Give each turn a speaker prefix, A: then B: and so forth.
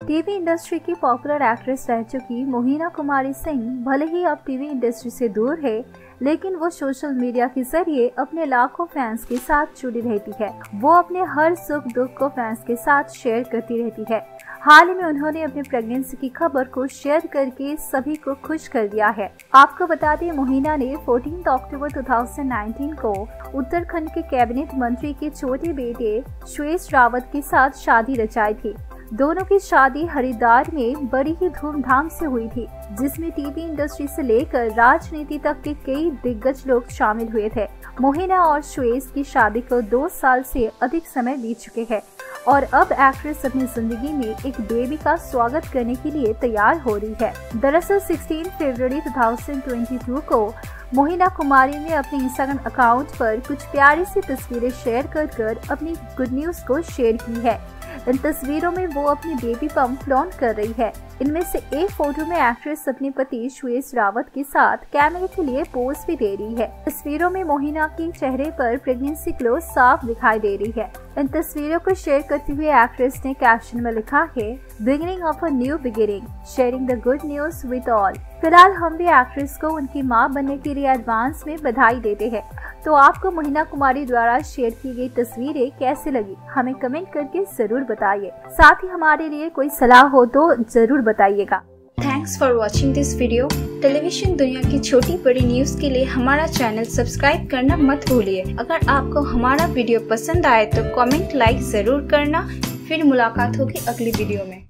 A: TV industry की popular actress रह चुकी मोहिना कुमारी सिंह भले ही अब टीवी इंडस्ट्री से दूर है, लेकिन वो सोशल मीडिया के जरिए अपने लाखों फैंस के साथ जुड़ी रहती है। वो अपने हर सुख दुख को फैंस के साथ शेयर करती रहती है। हाल ही में उन्होंने अपनी प्रेगनेंसी की खबर को शेयर करके सभी को खुश कर दिया है। आपको बता दें, मोहिना ने 14 अक्टूबर 2019 को उत्तराखंड के कैबिनेट मंत्री के छोटे बेटे श्वेस रावत के साथ शादी रचाई थी। दोनों की शादी हरिद्वार में बड़ी ही धूमधाम से हुई थी, जिसमें टीवी इंडस्ट्री से लेकर राजनीति तक के कई दिग्गज लोग शामिल हुए थे। मोहिना और श्वेस की शादी को 2 साल से अधिक समय बीत चुके हैं और अब एक्ट्रेस अपनी जिंदगी में एक बेबी का स्वागत करने के लिए तैयार हो रही है। दरअसल 16 फरवरी 2022 को मोहिना कुमारी ने अपने इंस्टाग्राम अकाउंट पर कुछ प्यारी सी तस्वीरें शेयर कर अपनी गुड न्यूज को शेयर की है। इन तस्वीरों में वो अपनी बेबी पंप फ्लॉन्ट कर रही है। इनमें से एक फोटो में एक्ट्रेस अपने पति श्वेस रावत के साथ कैमरे के लिए पोज भी दे रही है। तस्वीरों में मोहिना के चेहरे पर प्रेगनेंसी ग्लो साफ दिखाई दे रही है। इन तस्वीरों को शेयर करते हुए एक्ट्रेस ने कैप्शन में लिखा है, beginning of a new beginning, sharing the good news with all. फिलहाल हम भी एक्ट्रेस को उनकी मां बनने के लिए एडवांस में बधाई देते हैं। तो आपको मोहिना कुमारी द्वारा शेयर की गई तस्वीरें कैसी लगी, हमें कमेंट करके जरूर बताइए। साथ ही हमारे लिए कोई सलाह हो तो जरूर बताइएगा।
B: Thanks for watching this video. Television दुनिया की छोटी बड़ी न्यूज के लिए हमारा चैनल सब्सक्राइब करना मत भूलिए। अगर आपको हमारा वीडियो पसंद आए तो कमेंट लाइक जरूर करना। फिर मुलाकात होगी अगली वीडियो में।